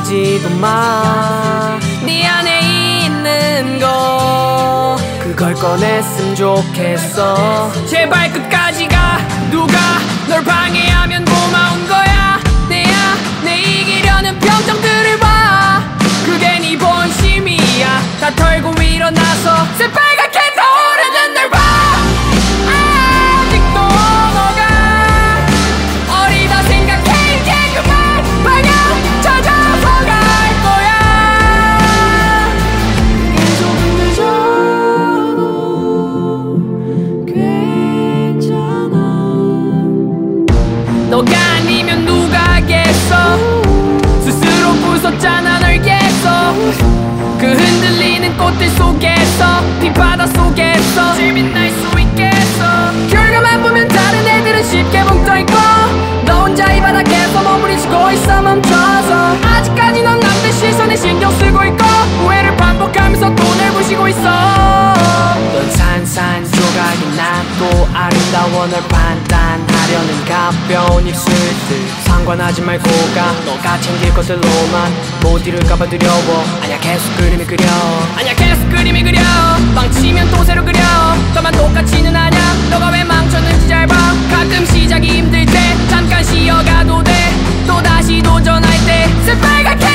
흐르지도 마. 네 안에 있는 거 그걸 꺼냈으면 좋겠어. 제발 끝까지 가. 누가 널 방해하면 고마운 거야. 내 이기려는 평정들을 봐. 그게 네 본심이야. 다 털고 일어나서 새빨갛게 타오르는 널 봐. 아직도 너가 어리다 생각해. 이제 그만 방향 찾아서 갈 거야. 그게 조금 늦어도 괜찮아. 너가 아니면 누가 하겠어. 스스로 부쉈잖아 널 계속. 그 흔들리는 꽃들 속에서 빛바다 속에서 질 빛날 수 있겠어. 결과만 보면 다른 애들은 쉽게 붕떠있고 너 혼자 이 바닥에서 머무르고 있어 멈춰서. 아직까지 넌 남들 시선에 신경 쓰고 있고 후회를 반복하면서 돈을 부시고 있어. 넌 산산조각이 나고 아름다워. 널 판단하려는 가벼운 입술들 상관하지 말고 가. 너가 챙길 것들로만 못 이룰까봐 두려워. 아냐 계속 그림이 그려. 아냐 계속 그림이 그려. 망치면 또 새로 그려. 너만 똑같지는 않아. 너가 왜 망쳤는지 잘 봐. 가끔 시작이 힘들 때 잠깐 쉬어가도 돼. 또다시 도전할 때 새빨갛게